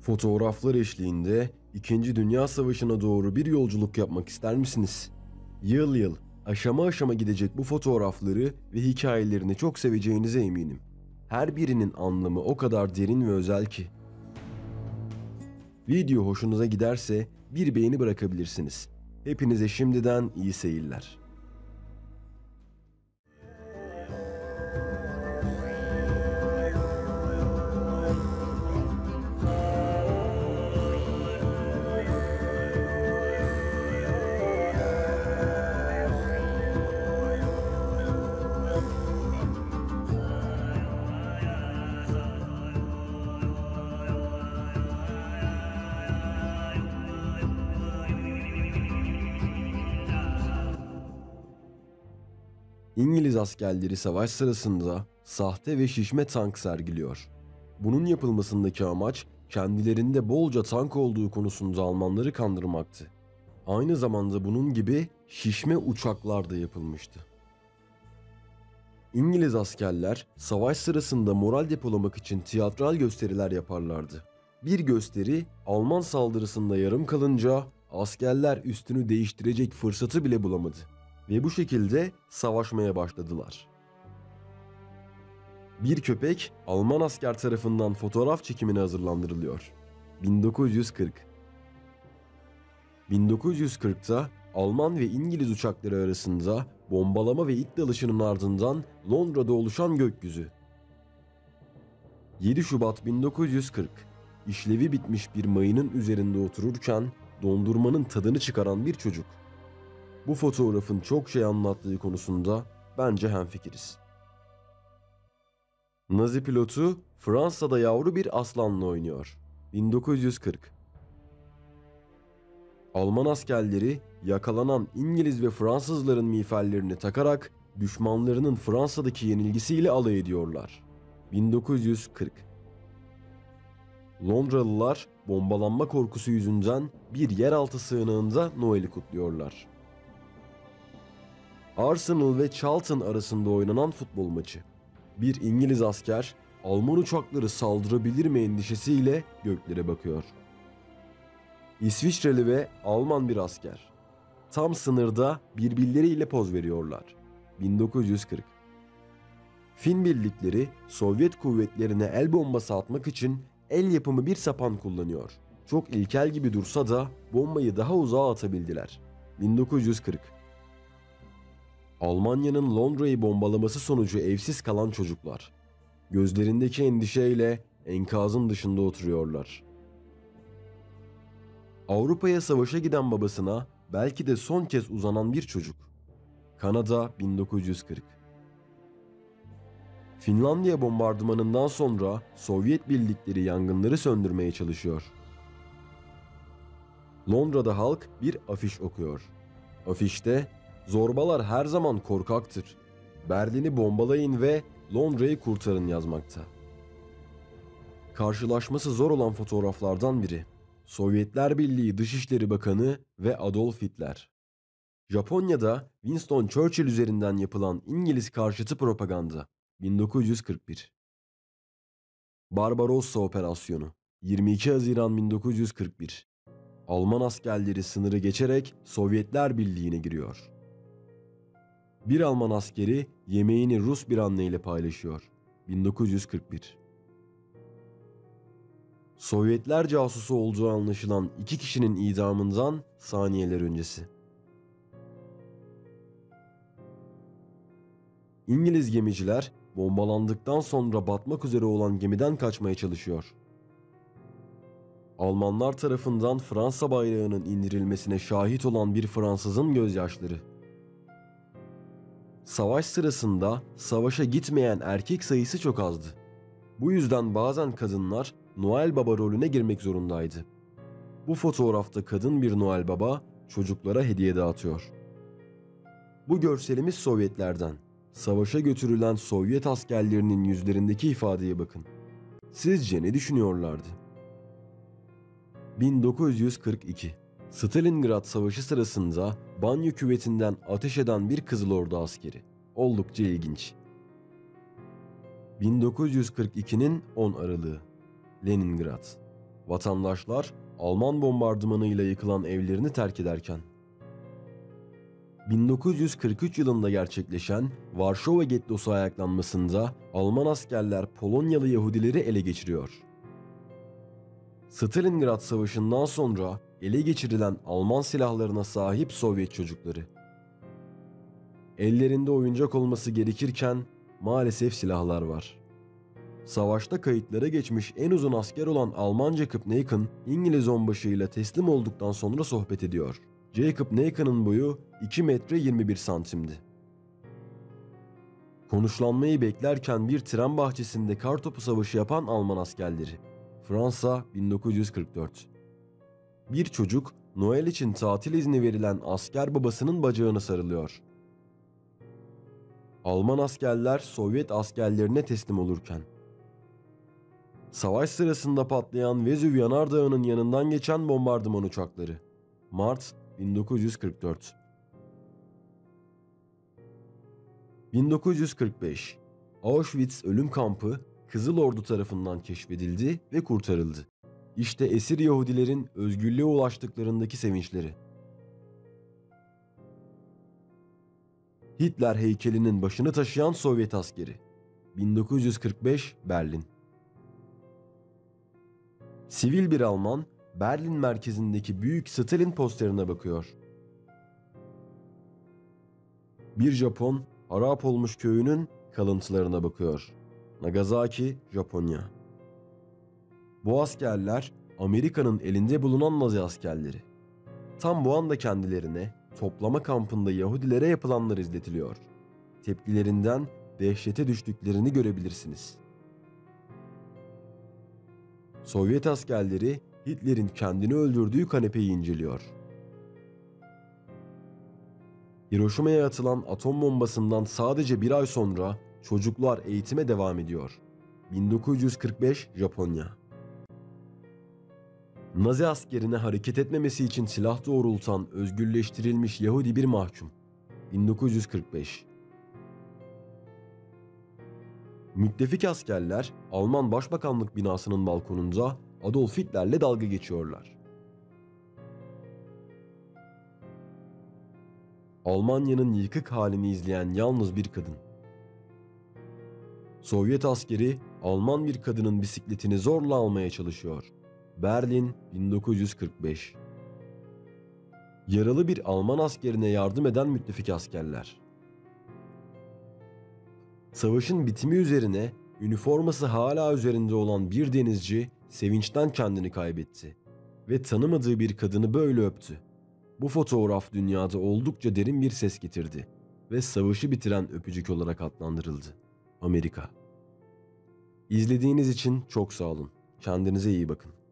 Fotoğraflar eşliğinde 2. Dünya Savaşı'na doğru bir yolculuk yapmak ister misiniz? Yıl yıl, aşama aşama gidecek bu fotoğrafları ve hikayelerini çok seveceğinize eminim. Her birinin anlamı o kadar derin ve özel ki. Video hoşunuza giderse bir beğeni bırakabilirsiniz. Hepinize şimdiden iyi seyirler. İngiliz askerleri savaş sırasında sahte ve şişme tank sergiliyor. Bunun yapılmasındaki amaç kendilerinde bolca tank olduğu konusunda Almanları kandırmaktı. Aynı zamanda bunun gibi şişme uçaklar da yapılmıştı. İngiliz askerler savaş sırasında moral depolamak için tiyatral gösteriler yaparlardı. Bir gösteri Alman saldırısında yarım kalınca askerler üstünü değiştirecek fırsatı bile bulamadı. Ve bu şekilde savaşmaya başladılar. Bir köpek Alman asker tarafından fotoğraf çekimine hazırlandırılıyor. 1940. 1940'ta Alman ve İngiliz uçakları arasında bombalama ve it dalışının ardından Londra'da oluşan gökyüzü. 7 Şubat 1940, işlevi bitmiş bir mayının üzerinde otururken dondurmanın tadını çıkaran bir çocuk. Bu fotoğrafın çok şey anlattığı konusunda bence hemfikiriz. Nazi pilotu Fransa'da yavru bir aslanla oynuyor. 1940. Alman askerleri yakalanan İngiliz ve Fransızların miğferlerini takarak düşmanlarının Fransa'daki yenilgisiyle alay ediyorlar. 1940. Londralılar bombalanma korkusu yüzünden bir yeraltı sığınağında Noel'i kutluyorlar. Arsenal ve Charlton arasında oynanan futbol maçı. Bir İngiliz asker Alman uçakları saldırabilir mi endişesiyle göklere bakıyor. İsviçreli ve Alman bir asker. Tam sınırda birbirleriyle poz veriyorlar. 1940. Fin birlikleri Sovyet kuvvetlerine el bombası atmak için el yapımı bir sapan kullanıyor. Çok ilkel gibi dursa da bombayı daha uzağa atabildiler. 1940. Almanya'nın Londra'yı bombalaması sonucu evsiz kalan çocuklar. Gözlerindeki endişeyle enkazın dışında oturuyorlar. Avrupa'ya savaşa giden babasına belki de son kez uzanan bir çocuk. Kanada 1940. Finlandiya bombardımanından sonra Sovyet birlikleri yangınları söndürmeye çalışıyor. Londra'da halk bir afiş okuyor. Afişte "Zorbalar her zaman korkaktır. Berlin'i bombalayın ve Londra'yı kurtarın" yazmakta. Karşılaşması zor olan fotoğraflardan biri. Sovyetler Birliği Dışişleri Bakanı ve Adolf Hitler. Japonya'da Winston Churchill üzerinden yapılan İngiliz karşıtı propaganda. 1941. Barbarossa Operasyonu. 22 Haziran 1941. Alman askerleri sınırı geçerek Sovyetler Birliği'ne giriyor. Bir Alman askeri yemeğini Rus bir anneyle paylaşıyor. 1941. Sovyetler casusu olduğu anlaşılan 2 kişinin idamından saniyeler öncesi. İngiliz gemiciler bombalandıktan sonra batmak üzere olan gemiden kaçmaya çalışıyor. Almanlar tarafından Fransa bayrağının indirilmesine şahit olan bir Fransızın gözyaşları. Savaş sırasında savaşa gitmeyen erkek sayısı çok azdı. Bu yüzden bazen kadınlar Noel Baba rolüne girmek zorundaydı. Bu fotoğrafta kadın bir Noel Baba çocuklara hediye dağıtıyor. Bu görselimiz Sovyetlerden. Savaşa götürülen Sovyet askerlerinin yüzlerindeki ifadeye bakın. Sizce ne düşünüyorlardı? 1942. Stalingrad Savaşı sırasında banyo küvetinden ateş eden bir Kızıl Ordu askeri. Oldukça ilginç. 1942'nin 10 Aralığı. Leningrad. Vatandaşlar Alman bombardımanıyla yıkılan evlerini terk ederken. 1943 yılında gerçekleşen Varşova Gettosu ayaklanmasında Alman askerler Polonyalı Yahudileri ele geçiriyor. Stalingrad Savaşı'ndan sonra ele geçirilen Alman silahlarına sahip Sovyet çocukları. Ellerinde oyuncak olması gerekirken maalesef silahlar var. Savaşta kayıtlara geçmiş en uzun asker olan Alman Jacob Naken, İngiliz onbaşıyla teslim olduktan sonra sohbet ediyor. Jacob Naken'ın boyu 2 metre 21 santimdi. Konuşlanmayı beklerken bir tren bahçesinde kartopu savaşı yapan Alman askerleri. Fransa 1944. Bir çocuk Noel için tatil izni verilen asker babasının bacağına sarılıyor. Alman askerler Sovyet askerlerine teslim olurken. Savaş sırasında patlayan Vezüv yanardağının yanından geçen bombardıman uçakları. Mart 1944. 1945. Auschwitz ölüm kampı Kızıl Ordu tarafından keşfedildi ve kurtarıldı. İşte esir Yahudilerin özgürlüğe ulaştıklarındaki sevinçleri. Hitler heykelinin başını taşıyan Sovyet askeri. 1945 Berlin. Sivil bir Alman, Berlin merkezindeki büyük Stalin posterine bakıyor. Bir Japon, harap olmuş köyünün kalıntılarına bakıyor. Nagasaki, Japonya. Bu askerler, Amerika'nın elinde bulunan Nazi askerleri. Tam bu anda kendilerine, toplama kampında Yahudilere yapılanlar izletiliyor. Tepkilerinden dehşete düştüklerini görebilirsiniz. Sovyet askerleri Hitler'in kendini öldürdüğü kanepeyi inceliyor. Hiroşima'ya atılan atom bombasından sadece bir ay sonra çocuklar eğitime devam ediyor. 1945 Japonya. Nazi askerine hareket etmemesi için silah doğrultan özgürleştirilmiş Yahudi bir mahkum. 1945. Müttefik askerler Alman Başbakanlık binasının balkonunda Adolf Hitler'le dalga geçiyorlar. Almanya'nın yıkık halini izleyen yalnız bir kadın. Sovyet askeri Alman bir kadının bisikletini zorla almaya çalışıyor. Berlin 1945. Yaralı bir Alman askerine yardım eden müttefik askerler. Savaşın bitimi üzerine üniforması hala üzerinde olan bir denizci sevinçten kendini kaybetti ve tanımadığı bir kadını böyle öptü. Bu fotoğraf dünyada oldukça derin bir ses getirdi ve savaşı bitiren öpücük olarak adlandırıldı. Amerika. İzlediğiniz için çok sağ olun. Kendinize iyi bakın.